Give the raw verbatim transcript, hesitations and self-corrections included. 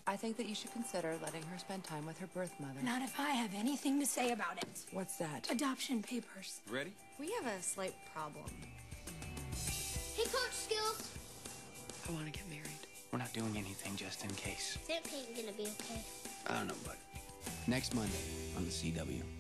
I think that you should consider letting her spend time with her birth mother. Not if I have anything to say about it. What's that? Adoption papers. Ready? We have a slight problem. Hey, Coach Skills. I want to get married. We're not doing anything just in case. Is it gonna be okay? I don't know, but next Monday on the C W.